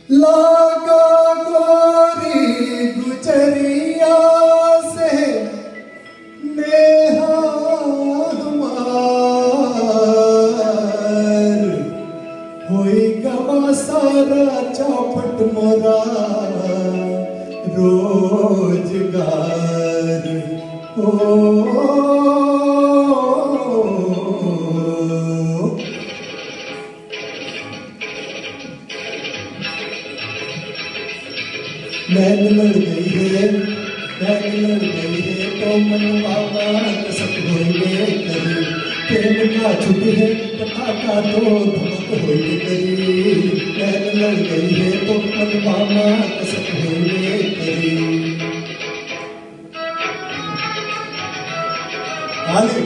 लागा गोरी गुजरिया से नेहा हमार होई गवा सारा चौपट मोरा रोजगार हो। मैन लड़ गई है तो मनवावा कसक होइए करी प्रेम का छुट है पटाखा तो धमक होइए करी। मैन लड़ गई है तो मनवावा कसक होइए करी। आले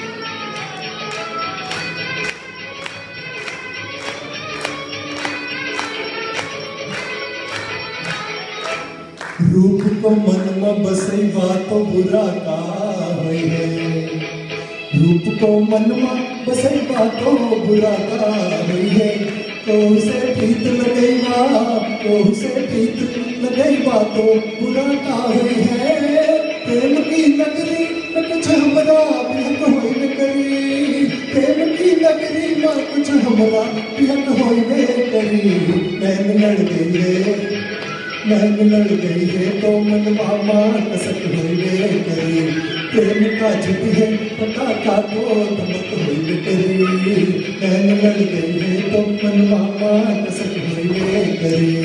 रूप को मन में बसई बातो बुरा का होई है। रूप को मन में बसई बातो बुरा का होई है। तो उसे प्रीत लगेगा तो उसे प्रीत लगेगा तो बुरा का होई है। प्रेम की नगरी में कुछ हमरा बिहक होई न करी। प्रेम की नगरी में कुछ हमरा बिहक होई न करी। मैन लड़ गई है महंग लड़ गई है तो मनवावा कसक होइए करी। प्रेम का झुट है पटाखा तो धमक होइए करी। महंग लड़ गई है तो मनवावा कसक होइए करी।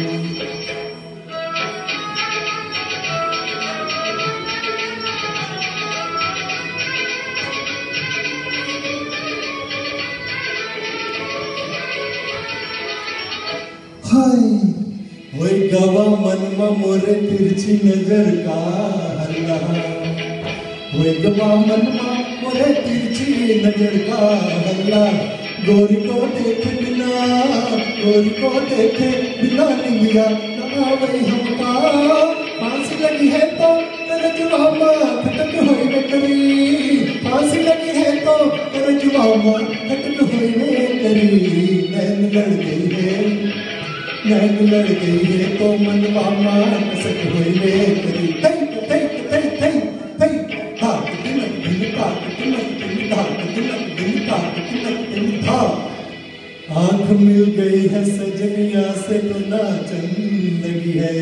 हाय वही गवा मन में मोरे तिरछी नजर का हल्ला। वही गवा मन में मोरे तिरछी नजर का हल्ला। गोरी को देखे बिना निंदिया न आवे हमका। फांसी लगी है तो तेरे जुबामा खटक होई न करी। फांसी लगी है तो तेरे जुबामा खटक होई न करी। नैन लड़ गई है महंग लड़ गई है तो मनवावा कसक होइए करी। थई थई थई थई थई धाक तिलक दिन धाक तिलक दिन धाक तिलक दिन धाक तिलक दिन धाक। आँख मिल गई है सजनिया से तो ना चंदगी है।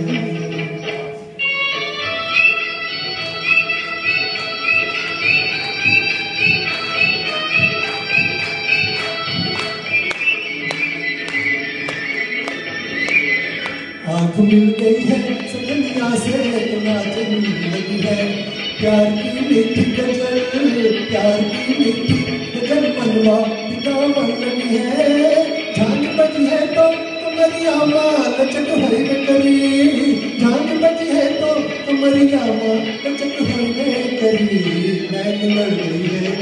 आँख मिल गई है सजनिया से तो ना चंदगी है। प्यार की मीठी गजल मनवा पितावन लगी है। झांझ बजी है तो तुम्हारी आमा लचक होई न करी। झांझ बजी है तो तुम्हारी आमा लचक होई न करी। महंग लड़ गई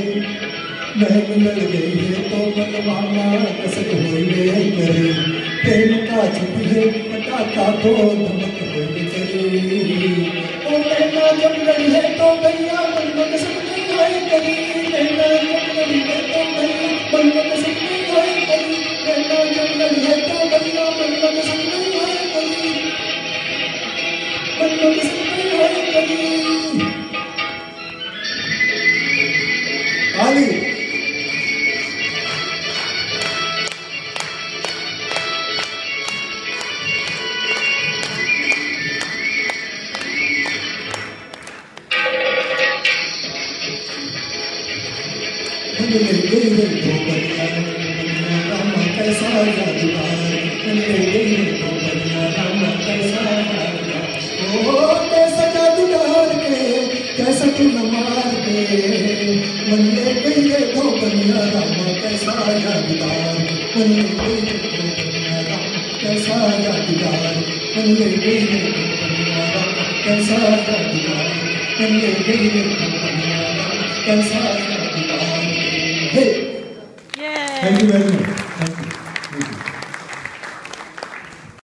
है तो मनवावा कसक होइए करी। प्रेम का छुट है पटाखा तो धमक होइए करी। ओ नैना जब लड़ी है तो भैया मन में कसक नहीं होई करी। नैना जब लड़ी है तो भैया मन में कसक नहीं होई करी। नैना जब लड़ी है तो भैया मन में कसक नहीं होई करी। मन में कसक नहीं होई करी। आली कैसा जादूगर कैसा जादूगर के कैसा तू न मार के मन ले गई रे धोबनिया रामा कैसा जादूगर। मन ले गई रे धोबनिया रामा कैसा जादूगर। मन ले गई रे धोबनिया रामा कैसा जादूगर। मन ले गई रे धोबनिया रामा कैसा जादूगर। Thank you very much.